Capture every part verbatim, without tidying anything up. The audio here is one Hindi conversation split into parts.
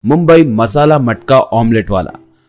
मुंबई मसाला मटका ऑमलेट वाला।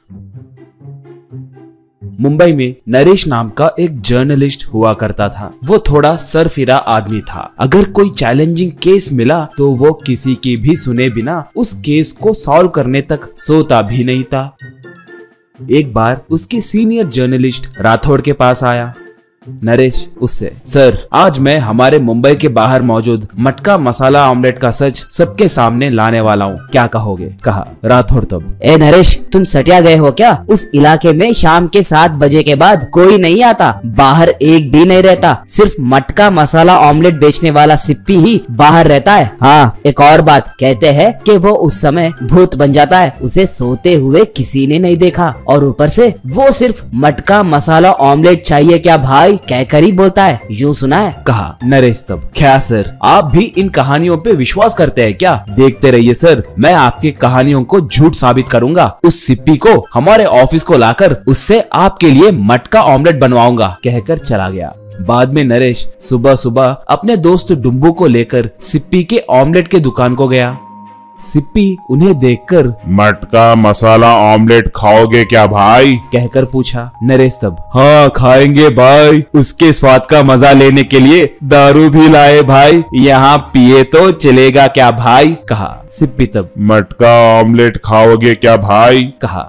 मुंबई में नरेश नाम का एक जर्नलिस्ट हुआ करता था। वो थोड़ा सरफिरा आदमी था। अगर कोई चैलेंजिंग केस मिला तो वो किसी की भी सुने बिना उस केस को सॉल्व करने तक सोता भी नहीं था। एक बार उसके सीनियर जर्नलिस्ट राठौड़ के पास आया। नरेश उससे, सर आज मैं हमारे मुंबई के बाहर मौजूद मटका मसाला ऑमलेट का सच सबके सामने लाने वाला हूँ, क्या कहोगे? कहा राठौड़ तब। ए नरेश, तुम सटिया गए हो क्या? उस इलाके में शाम के सात बजे के बाद कोई नहीं आता, बाहर एक भी नहीं रहता, सिर्फ मटका मसाला ऑमलेट बेचने वाला सिप्पी ही बाहर रहता है। हाँ, एक और बात, कहते हैं कि वो उस समय भूत बन जाता है, उसे सोते हुए किसी ने नहीं देखा, और ऊपर से वो सिर्फ मटका मसाला ऑमलेट चाहिए क्या भाई कहकर ही बोलता है, यूं सुना है? कहा नरेश तब। क्या सर, आप भी इन कहानियों पे विश्वास करते हैं क्या? देखते रहिए सर, मैं आपकी कहानियों को झूठ साबित करूंगा। उस सिप्पी को हमारे ऑफिस को लाकर उससे आपके लिए मटका ऑमलेट बनवाऊंगा, कहकर चला गया। बाद में नरेश सुबह सुबह अपने दोस्त डुम्बू को लेकर सिप्पी के ऑमलेट के दुकान को गया। सिप्पी उन्हें देखकर मटका मसाला ऑमलेट खाओगे क्या भाई? कहकर पूछा। नरेश तब, हाँ खाएंगे भाई, उसके स्वाद का मजा लेने के लिए दारू भी लाए भाई, यहाँ पिए तो चलेगा क्या भाई? कहा। सिप्पी तब, मटका ऑमलेट खाओगे क्या भाई? कहा।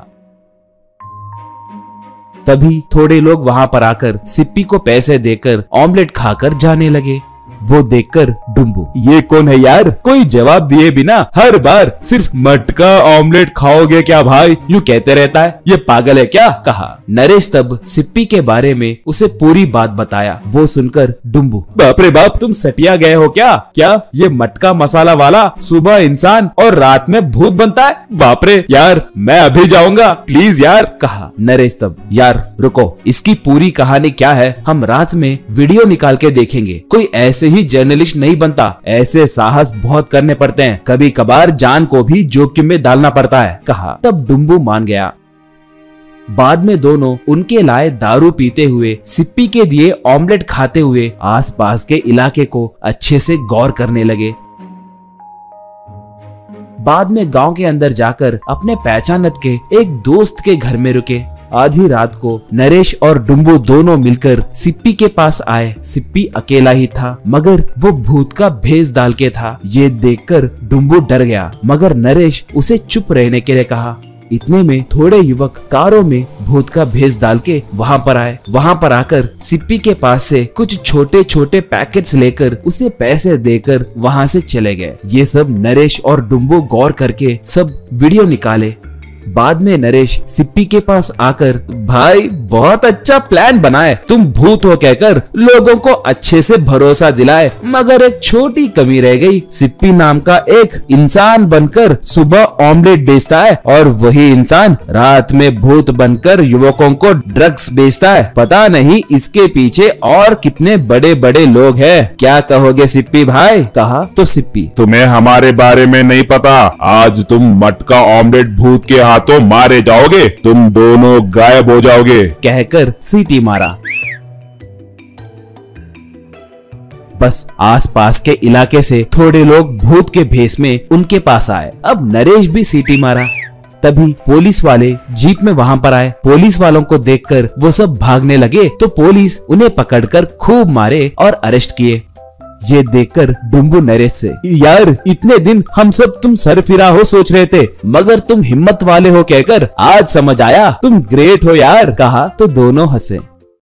तभी थोड़े लोग वहाँ पर आकर सिप्पी को पैसे देकर ऑमलेट खाकर जाने लगे। वो देखकर डुम्बू, ये कौन है यार? कोई जवाब दिए बिना हर बार सिर्फ मटका ऑमलेट खाओगे क्या भाई यूं कहते रहता है, ये पागल है क्या? कहा। नरेश तब सिप्पी के बारे में उसे पूरी बात बताया। वो सुनकर डुम्बू, बाप रे बाप, तुम सटिया गए हो क्या? क्या ये मटका मसाला वाला सुबह इंसान और रात में भूत बनता है? बाप रे यार, मैं अभी जाऊंगा प्लीज यार। कहा। नरेश तब, यार रुको, इसकी पूरी कहानी क्या है हम रात में वीडियो निकाल के देखेंगे। कोई ऐसे ही जर्नलिस्ट नहीं बनता, ऐसे साहस बहुत करने पड़ते हैं, कभी कभार जान को भी जोखिम में डालना पड़ता है। कहा। तब डुम्बू मान गया। बाद में दोनों उनके लाए दारू पीते हुए, सिप्पी के दिए ऑमलेट खाते हुए आसपास के इलाके को अच्छे से गौर करने लगे। बाद में गांव के अंदर जाकर अपने पहचानत के एक दोस्त के घर में रुके। आधी रात को नरेश और डुम्बू दोनों मिलकर सिप्पी के पास आए। सिप्पी अकेला ही था, मगर वो भूत का भेष डाल के था। ये देखकर डुम्बू डर गया, मगर नरेश उसे चुप रहने के लिए कहा। इतने में थोड़े युवक कारों में भूत का भेष डाल के वहाँ पर आए। वहाँ पर आकर सिप्पी के पास से कुछ छोटे छोटे पैकेट्स लेकर उसे पैसे देकर वहाँ से चले गए। ये सब नरेश और डुम्बू गौर करके सब वीडियो निकाले। बाद में नरेश सिप्पी के पास आकर, भाई बहुत अच्छा प्लान बनाए, तुम भूत हो कहकर लोगों को अच्छे से भरोसा दिलाए, मगर एक छोटी कमी रह गई। सिप्पी नाम का एक इंसान बनकर सुबह ऑमलेट बेचता है और वही इंसान रात में भूत बनकर युवकों को ड्रग्स बेचता है। पता नहीं इसके पीछे और कितने बड़े बड़े लोग हैं, क्या कहोगे सिप्पी भाई? कहा। तो सिप्पी, तुम्हें हमारे बारे में नहीं पता, आज तुम मटका ऑमलेट भूत के तो मारे जाओगे, तुम दोनों गायब हो जाओगे, कहकर सीटी मारा। बस आसपास के इलाके से थोड़े लोग भूत के भेष में उनके पास आए। अब नरेश भी सीटी मारा। तभी पुलिस वाले जीप में वहाँ पर आए। पुलिस वालों को देखकर वो सब भागने लगे तो पुलिस उन्हें पकड़कर खूब मारे और अरेस्ट किए। ये देखकर डुम्बू नरेश से, यार इतने दिन हम सब तुम सरफिरा हो सोच रहे थे, मगर तुम हिम्मत वाले हो कहकर आज समझ आया, तुम ग्रेट हो यार। कहा। तो दोनों हंसे।